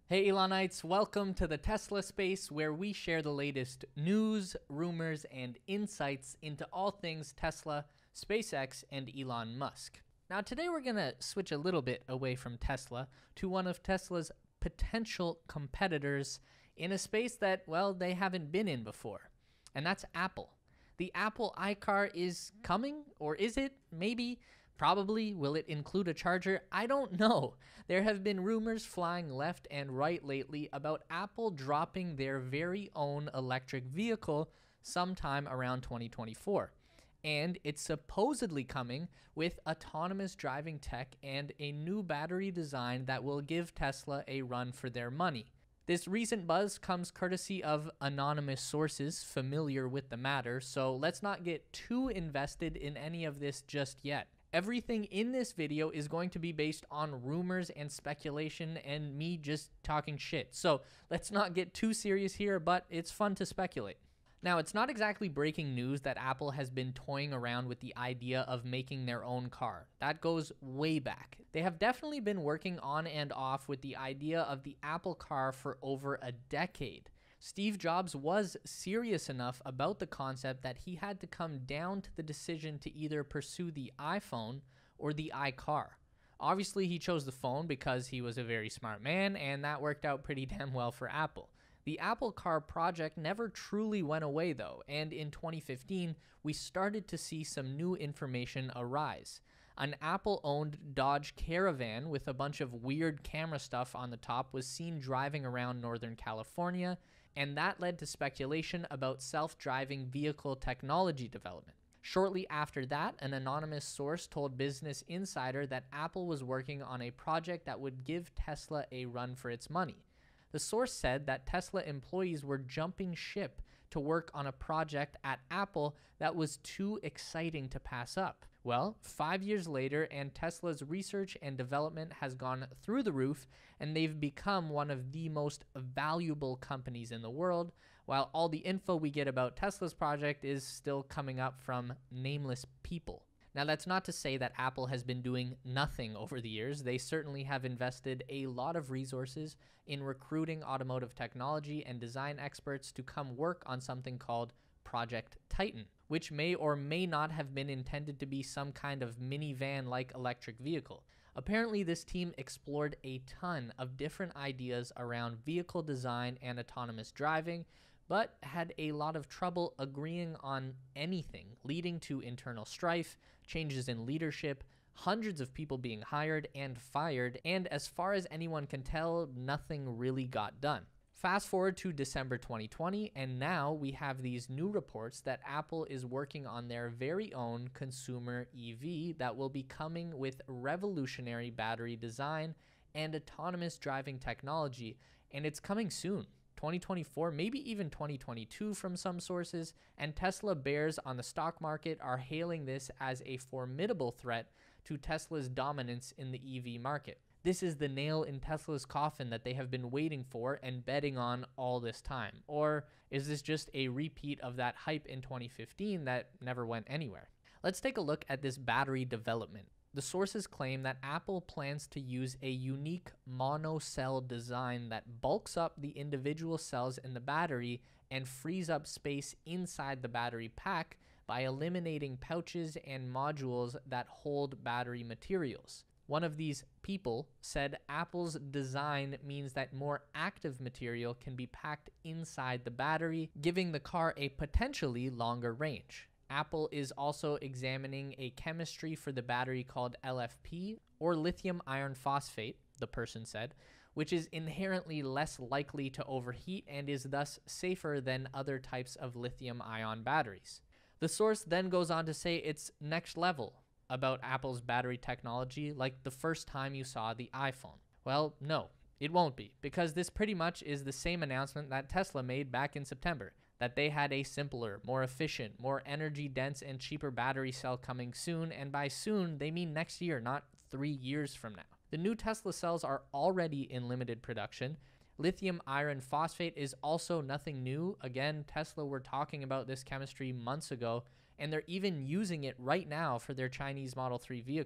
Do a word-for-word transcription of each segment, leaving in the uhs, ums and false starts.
Hey Elonites, welcome to the Tesla space where we share the latest news, rumors, and insights into all things Tesla, SpaceX, and Elon Musk. Now today we're going to switch a little bit away from Tesla to one of Tesla's potential competitors in a space that, well, they haven't been in before, and that's Apple. The Apple iCar is coming, or is it? Maybe. Probably. Will it include a charger? I don't know. There have been rumors flying left and right lately about Apple dropping their very own electric vehicle sometime around twenty twenty-four. And it's supposedly coming with autonomous driving tech and a new battery design that will give Tesla a run for their money. This recent buzz comes courtesy of anonymous sources familiar with the matter, so let's not get too invested in any of this just yet. Everything in this video is going to be based on rumors and speculation and me just talking shit. So let's not get too serious here, but it's fun to speculate. Now, it's not exactly breaking news that Apple has been toying around with the idea of making their own car. That goes way back. They have definitely been working on and off with the idea of the Apple car for over a decade. Steve Jobs was serious enough about the concept that he had to come down to the decision to either pursue the iPhone or the iCar. Obviously, he chose the phone because he was a very smart man, and that worked out pretty damn well for Apple. The Apple Car project never truly went away though, and in twenty fifteen, we started to see some new information arise. An Apple-owned Dodge Caravan with a bunch of weird camera stuff on the top was seen driving around Northern California, and that led to speculation about self-driving vehicle technology development. Shortly after that, an anonymous source told Business Insider that Apple was working on a project that would give Tesla a run for its money. The source said that Tesla employees were jumping ship to work on a project at Apple that was too exciting to pass up. Well, five years later, and Tesla's research and development has gone through the roof, and they've become one of the most valuable companies in the world, while all the info we get about Tesla's project is still coming up from nameless people. Now, that's not to say that Apple has been doing nothing over the years. They certainly have invested a lot of resources in recruiting automotive technology and design experts to come work on something called Project Titan, which may or may not have been intended to be some kind of minivan-like electric vehicle. Apparently, this team explored a ton of different ideas around vehicle design and autonomous driving, but had a lot of trouble agreeing on anything, leading to internal strife, changes in leadership, hundreds of people being hired and fired, and as far as anyone can tell, nothing really got done. Fast forward to December twenty twenty, and now we have these new reports that Apple is working on their very own consumer E V that will be coming with revolutionary battery design and autonomous driving technology, and it's coming soon. twenty twenty-four, maybe even twenty twenty-two from some sources, and Tesla bears on the stock market are hailing this as a formidable threat to Tesla's dominance in the E V market. This is the nail in Tesla's coffin that they have been waiting for and betting on all this time. Or is this just a repeat of that hype in twenty fifteen that never went anywhere? Let's take a look at this battery development. The sources claim that Apple plans to use a unique mono-cell design that bulks up the individual cells in the battery and frees up space inside the battery pack by eliminating pouches and modules that hold battery materials. One of these people said Apple's design means that more active material can be packed inside the battery, giving the car a potentially longer range. Apple is also examining a chemistry for the battery called L F P, or lithium iron phosphate, the person said, which is inherently less likely to overheat and is thus safer than other types of lithium-ion batteries. The source then goes on to say it's next level about Apple's battery technology, like the first time you saw the iPhone. Well, no, it won't be, because this pretty much is the same announcement that Tesla made back in September, that they had a simpler, more efficient, more energy-dense, and cheaper battery cell coming soon, and by soon, they mean next year, not three years from now. The new Tesla cells are already in limited production. Lithium iron phosphate is also nothing new. Again, Tesla were talking about this chemistry months ago, and they're even using it right now for their Chinese Model three vehicle.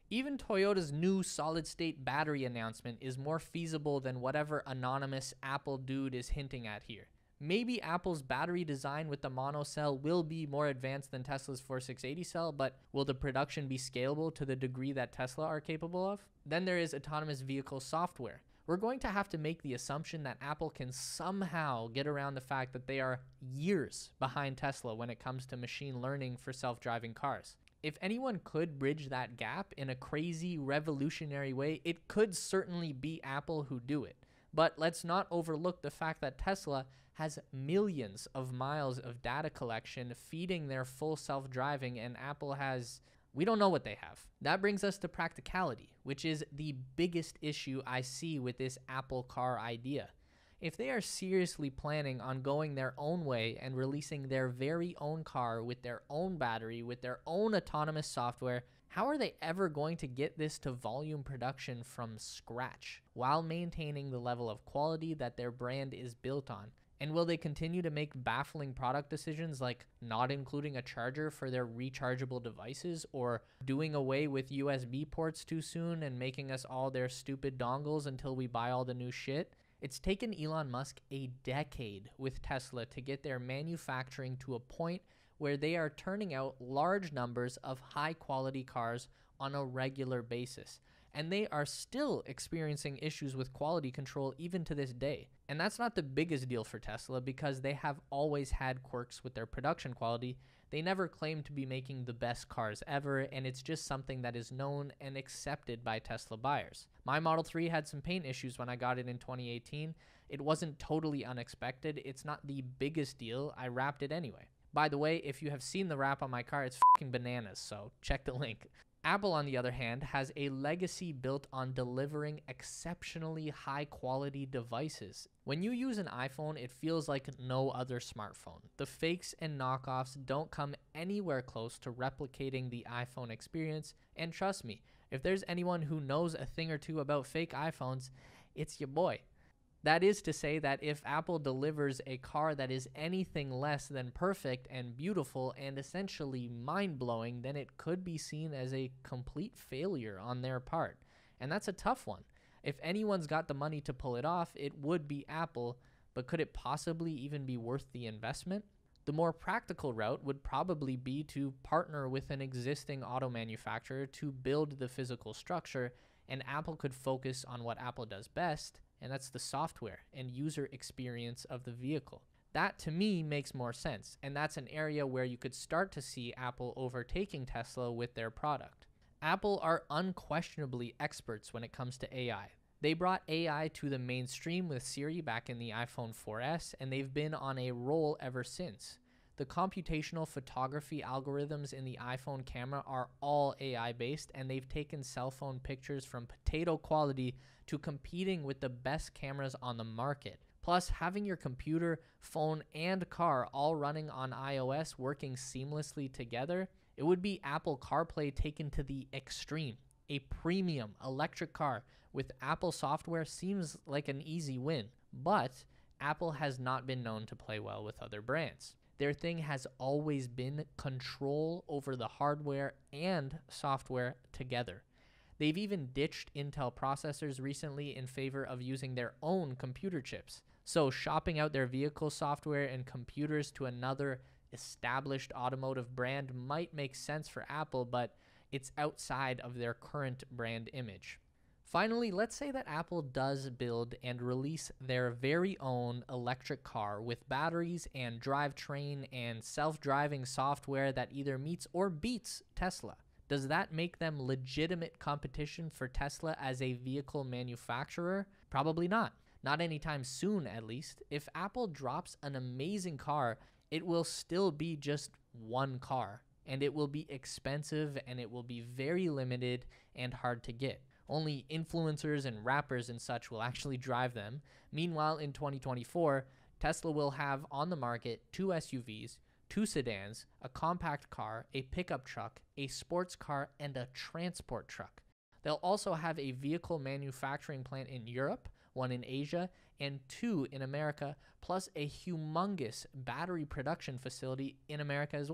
Even Toyota's new solid-state battery announcement is more feasible than whatever anonymous Apple dude is hinting at here. Maybe Apple's battery design with the mono cell will be more advanced than Tesla's forty-six eighty cell, but will the production be scalable to the degree that Tesla are capable of? Then there is autonomous vehicle software. We're going to have to make the assumption that Apple can somehow get around the fact that they are years behind Tesla when it comes to machine learning for self-driving cars. If anyone could bridge that gap in a crazy, revolutionary way, it could certainly be Apple who do it. But let's not overlook the fact that Tesla has millions of miles of data collection feeding their full self-driving, and Apple has, we don't know what they have. That brings us to practicality, which is the biggest issue I see with this Apple car idea. If they are seriously planning on going their own way and releasing their very own car with their own battery, with their own autonomous software, how are they ever going to get this to volume production from scratch while maintaining the level of quality that their brand is built on? And will they continue to make baffling product decisions like not including a charger for their rechargeable devices, or doing away with U S B ports too soon and making us all their stupid dongles until we buy all the new shit? It's taken Elon Musk a decade with Tesla to get their manufacturing to a point where they are turning out large numbers of high-quality cars on a regular basis. And they are still experiencing issues with quality control even to this day. And that's not the biggest deal for Tesla because they have always had quirks with their production quality. They never claimed to be making the best cars ever, and it's just something that is known and accepted by Tesla buyers. My Model three had some paint issues when I got it in twenty eighteen. It wasn't totally unexpected. It's not the biggest deal. I wrapped it anyway. By the way, if you have seen the wrap on my car, it's fucking bananas, so check the link. Apple, on the other hand, has a legacy built on delivering exceptionally high-quality devices. When you use an iPhone, it feels like no other smartphone. The fakes and knockoffs don't come anywhere close to replicating the iPhone experience, and trust me, if there's anyone who knows a thing or two about fake iPhones, it's your boy. That is to say that if Apple delivers a car that is anything less than perfect and beautiful and essentially mind-blowing, then it could be seen as a complete failure on their part. And that's a tough one. If anyone's got the money to pull it off, it would be Apple, but could it possibly even be worth the investment? The more practical route would probably be to partner with an existing auto manufacturer to build the physical structure, and Apple could focus on what Apple does best, and that's the software and user experience of the vehicle. That, to me, makes more sense, and that's an area where you could start to see Apple overtaking Tesla with their product. Apple are unquestionably experts when it comes to A I. They brought A I to the mainstream with Siri back in the iPhone four S, and they've been on a roll ever since. The computational photography algorithms in the iPhone camera are all A I-based, and they've taken cell phone pictures from potato quality to competing with the best cameras on the market. Plus, having your computer, phone, and car all running on iOS working seamlessly together, it would be Apple CarPlay taken to the extreme. A premium electric car with Apple software seems like an easy win, but Apple has not been known to play well with other brands. Their thing has always been control over the hardware and software together. They've even ditched Intel processors recently in favor of using their own computer chips. So shopping out their vehicle software and computers to another established automotive brand might make sense for Apple, but it's outside of their current brand image. Finally, let's say that Apple does build and release their very own electric car with batteries and drivetrain and self-driving software that either meets or beats Tesla. Does that make them legitimate competition for Tesla as a vehicle manufacturer? Probably not. Not anytime soon, at least. If Apple drops an amazing car, it will still be just one car, and it will be expensive, and it will be very limited and hard to get. Only influencers and rappers and such will actually drive them. Meanwhile, in twenty twenty-four, Tesla will have on the market two S U Vs, two sedans, a compact car, a pickup truck, a sports car, and a transport truck. They'll also have a vehicle manufacturing plant in Europe, one in Asia, and two in America, plus a humongous battery production facility in America as well.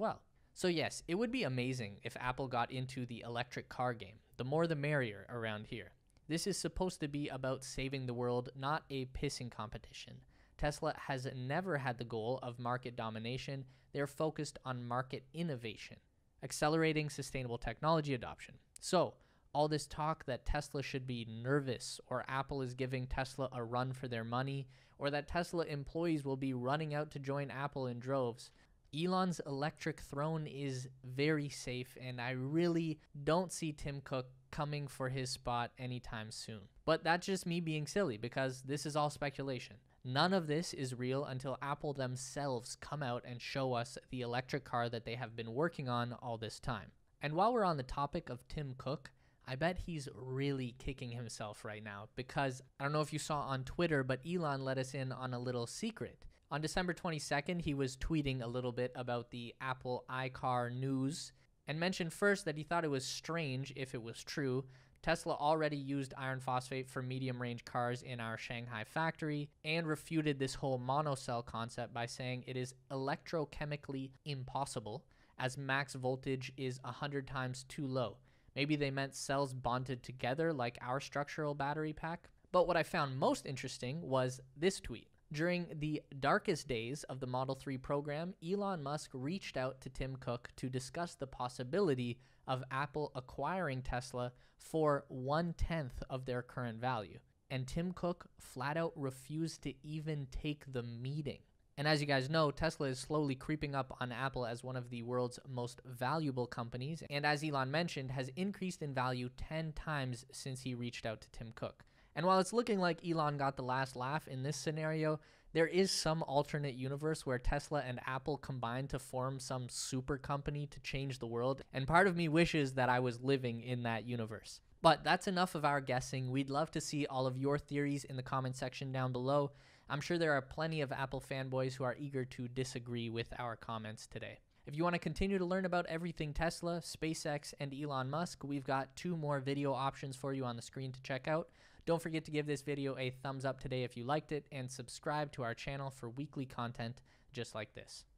So yes, it would be amazing if Apple got into the electric car game. The more the merrier around here. This is supposed to be about saving the world, not a pissing competition. Tesla has never had the goal of market domination. They're focused on market innovation, accelerating sustainable technology adoption. So, all this talk that Tesla should be nervous, or Apple is giving Tesla a run for their money, or that Tesla employees will be running out to join Apple in droves, Elon's electric throne is very safe, and I really don't see Tim Cook coming for his spot anytime soon. But that's just me being silly, because this is all speculation. None of this is real until Apple themselves come out and show us the electric car that they have been working on all this time. And while we're on the topic of Tim Cook, I bet he's really kicking himself right now, because I don't know if you saw on Twitter, but Elon let us in on a little secret. On December twenty-second, he was tweeting a little bit about the Apple iCar news and mentioned first that he thought it was strange, if it was true, Tesla already used iron phosphate for medium-range cars in our Shanghai factory, and refuted this whole monocell concept by saying it is electrochemically impossible, as max voltage is one hundred times too low. Maybe they meant cells bonded together like our structural battery pack. But what I found most interesting was this tweet. During the darkest days of the Model three program, Elon Musk reached out to Tim Cook to discuss the possibility of Apple acquiring Tesla for one-tenth of their current value. And Tim Cook flat out refused to even take the meeting. And as you guys know, Tesla is slowly creeping up on Apple as one of the world's most valuable companies, and as Elon mentioned, has increased in value ten times since he reached out to Tim Cook. And while it's looking like Elon got the last laugh in this scenario, there is some alternate universe where Tesla and Apple combine to form some super company to change the world, and part of me wishes that I was living in that universe. But that's enough of our guessing. We'd love to see all of your theories in the comment section down below. I'm sure there are plenty of Apple fanboys who are eager to disagree with our comments today. If you want to continue to learn about everything Tesla, SpaceX, and Elon Musk, we've got two more video options for you on the screen to check out. Don't forget to give this video a thumbs up today if you liked it, and subscribe to our channel for weekly content just like this.